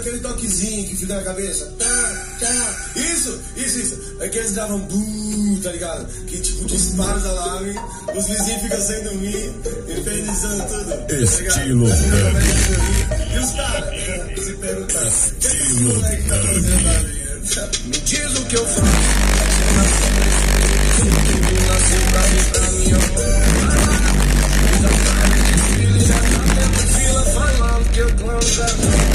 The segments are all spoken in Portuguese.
aquele toquezinho que fica na cabeça. Isso. É que eles davam tá ligado? Que tipo dispara os alarmes, os vizinhos ficam sem dormir, infernizando tudo. Estilo tá e os caras se perguntam, o que esse moleque tá fazendo na vida? Me diz o que eu faço. Nasci pra mim, pra minha já tá dentro fila falando que eu clamo já.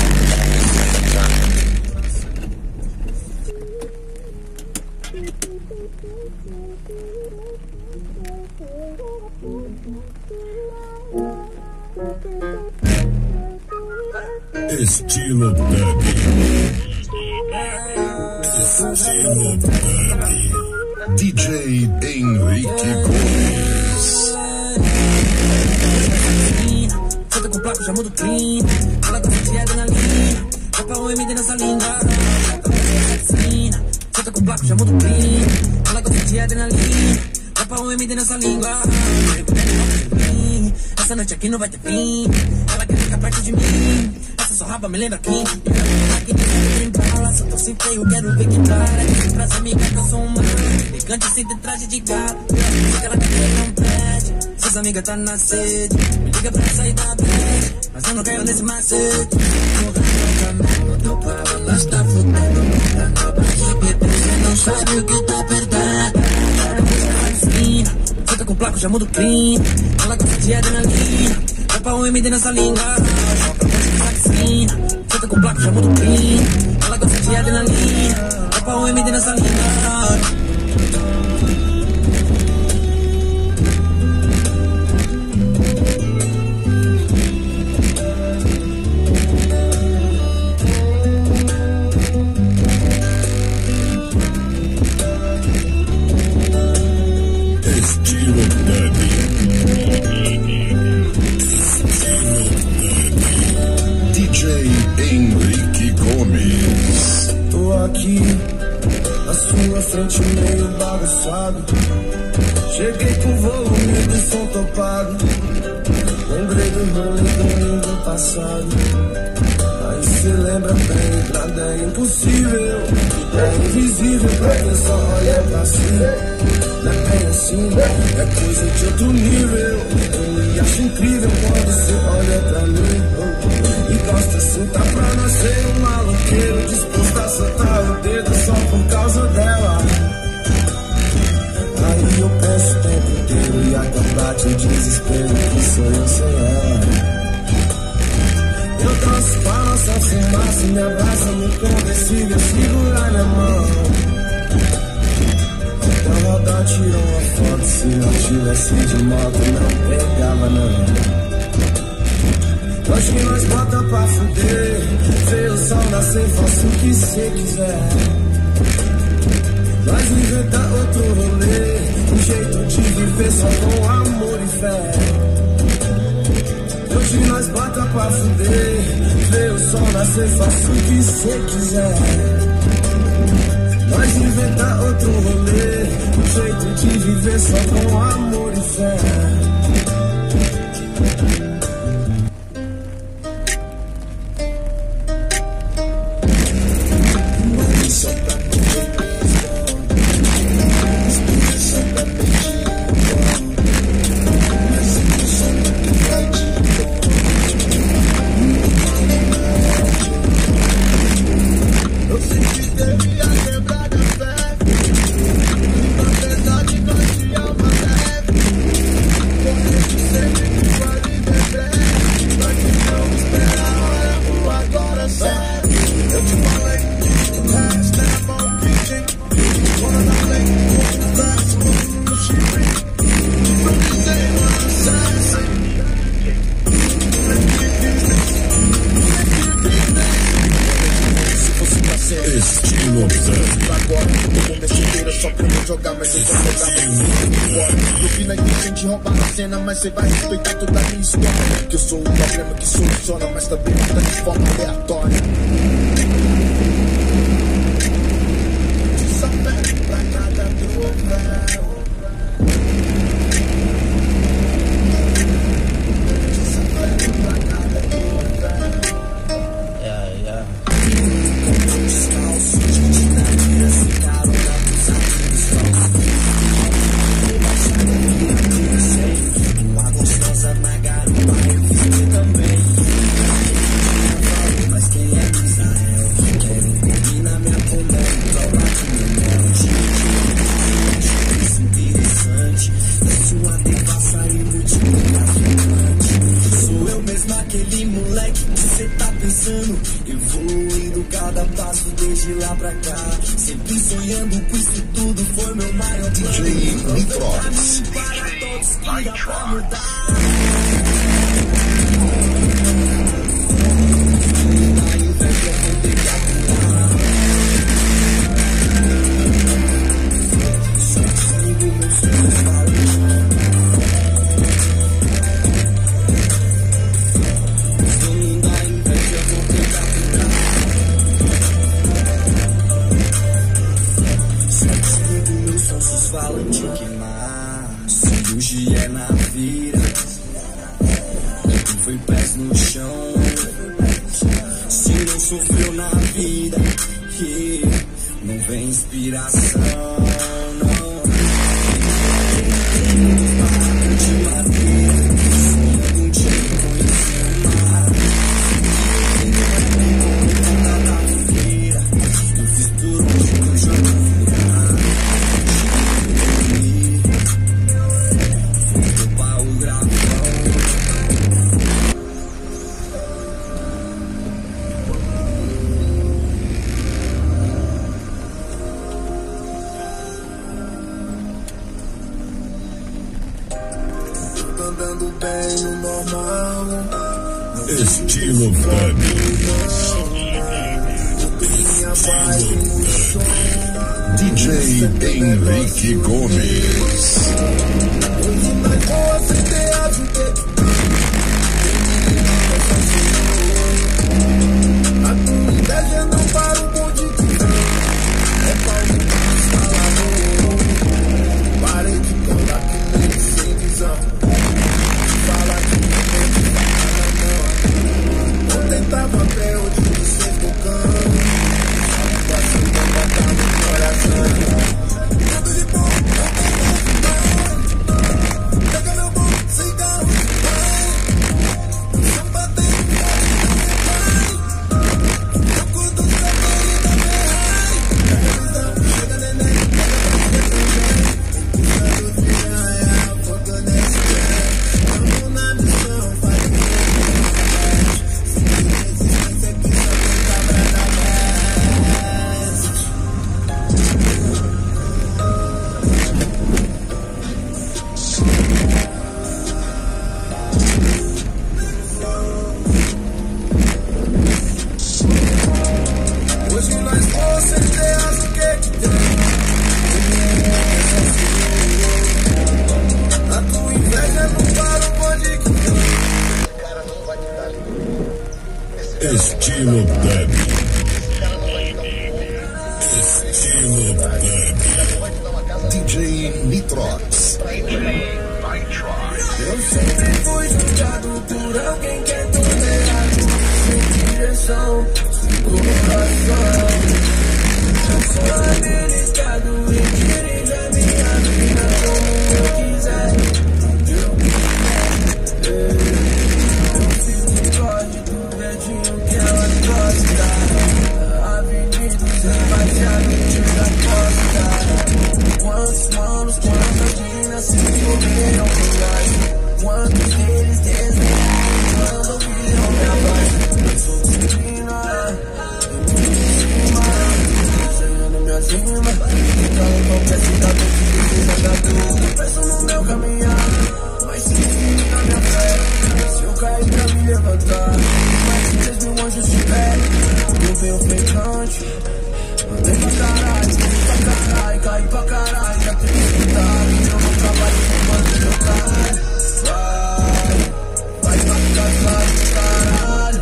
Estilo Dub. Estilo Dub. DJ Henrique Gomes. Senta com placo, já muda o clean. Ela gosta de adrenalina. Vai pra OMD nessa língua. Senta com placo, já muda o clean. Ela gosta de adrenalina. Vai pra OMD nessa língua. Essa noite aqui não vai ter fim. Ela quer ficar perto de mim. Essa sua raba me lembra quem? Aqui tem bala. Só tô sem freio, quero ver que para. Pras amigas que eu sou uma elegante sem ter traje de galo. Ela quer ver não pede. Suas amigas tá na sede. Me liga pra sair da bed, mas eu não caio nesse macete. Morrendo tô para, mas tá fudendo. Você não sabe o que tá perdendo. Senta com placo, já muda o clean. Ela gosta de adrenalina. Vai pra OMD nessa língua. Senta com placo, já muda o clean. Ela gosta de adrenalina. Vai pra OMD nessa língua. Henrique Gomes. Tô aqui na sua frente meio bagunçado. Cheguei com o volume do som topado. Lembrei do rolê domingo passado. Aí cê lembra bem, nada é impossível. É invisível pra quem só olha pra si. Não é bem assim, é coisa de outro nível. Eu me acho incrível quando cê olha pra mim. E gosta assim, tá pra nascer um maloqueiro disposto a soltar o dedo só por causa dela. Aí eu penso o tempo inteiro e acabate o desespero que sou eu sem ela. Eu danço com a nossa fumaça, me abraça, me convencível, segurar minha mão. Então rodar, tirou uma foto, se não tivesse de moto não pegava não. Hoje nós bota pra fuder, vê o sol nascer, faça o que cê quiser. Nós inventa outro rolê, um jeito de viver só com amor e fé. Hoje nós bota pra fuder, vê o sol nascer, faça o que cê quiser. Nós inventa outro rolê, um jeito de viver só com amor e fé. Estilo Dub. Só pra não jogar, mas eu vou jogar. Eu vi na gente roubar na cena, mas cê vai respeitar toda a minha história. Que eu sou o problema que soluciona, mas também mata de forma aleatória. Só pede pra cada duvel. Só pede pra cada duvel. avançando, evoluindo cada passo desde lá pra cá. Sempre sonhando com isso tudo, foi meu maior plano. DJ Nitrox. Para todos que dá pra mudar. Falam de queimar, cirurgia na vida, foi pés no chão. Se não sofreu na vida, não vem inspiração, não. De madeira, um dia conheci o mar. Na feira, eu fiz por onde eu jogo. Andando bem no normal, Estilo Dub. minha vibe no som. DJ Henrique Gomes. Hoje nós vou acender a juguete. A tua inveja não para o bonde de trem. É pau no instalador. Parei de cantar que nem sem visão. Fala que não tem que falar não. Ontem tava até hoje sem tocando. A situação vai botar no coração. Tudo de bom, pega meu bom, cigarro, samba tem eu curto os cabelos da minha chega neném, puxando piranha, fogo nesse pé, vamos na missão, faz sem resistência que só tem cabra na mesa. Hoje nós vamos acender as que tem. A tua inveja não para o bonde que tem. Cara, não vai te dar. Estilo Dub. Estilo Dub. DJ Nitrox. Eu sempre fui julgado por alguém que é todo errado, sem direção, sem coração. Eu sou habilitado e dirijo a minha vida como eu quiser. Eu fico de código do dedinho que ela gosta. Avenidos embaixados da costa. Quantos manos, quantas minas se envolveram por nós? Quantos deles desdenharam quando ouviram minha voz? Eu sou disciplina, eu tô em cima, desenhando minha cima. Então qualquer cidade que desagradou, eu penso no meu caminhar, mas se na minha fé. Se eu cair pra me levantar, mais de 10.000 anjos tiver. Eu venho ofegante, andei pra caralho, cai pra caralho, já tem que escutar. Eu não trabalho com mano meu caralho. Vai pra casa do caralho,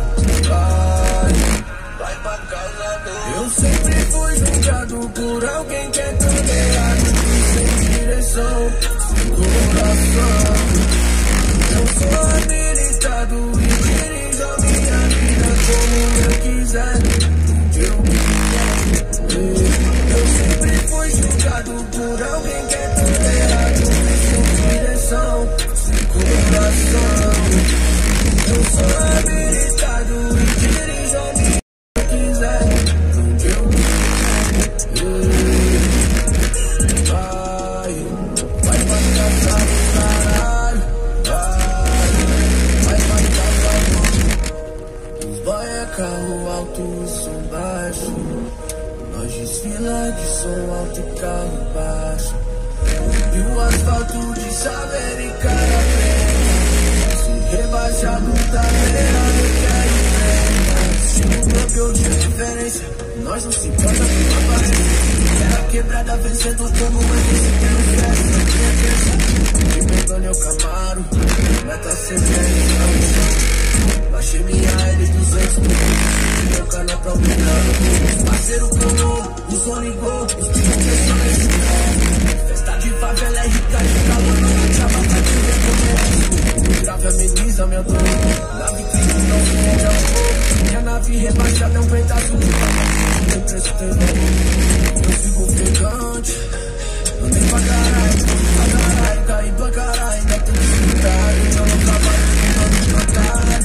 vai pra casa do. Eu sempre fui julgado por alguém que é todo errado, sem direção, sem coração. Eu sou habilitado e dirijo a minha vida como eu quiser. Eu sempre fui julgado por alguém que é todo errado, sem direção, sem coração. Eu sou habilitado e dirijo a minha vida como eu quiser. Vai pra casa do caralho, vai pra casa do. Os boy é carro som alto e carro baixo. E o asfalto de saber e cara preta. Se rebaixado tá beirando que é enfrenta. Se no clube eu tinha diferença, nós não se importa com a aparência. Era quebrada vencendo como esse pelo gesto. Não tinha crença, de Megane ao Camaro. Meta sempre baixei minha L200 meu cana pra obrigar. Parceiro colou, o som ligou, os bichos pressionam esse pé. Festa de favela é rica de calor, não chama pra te reconhecer. O grave ameniza minha dor, nave crise não se rende ao fogo. Minha nave rebaixada é um pedaço de pau. Meu preço tem valor, eu fico ofegante. Andei pra caralho, caí pra caralho. Ainda tem que ficar, então não trabalho, não trabalho.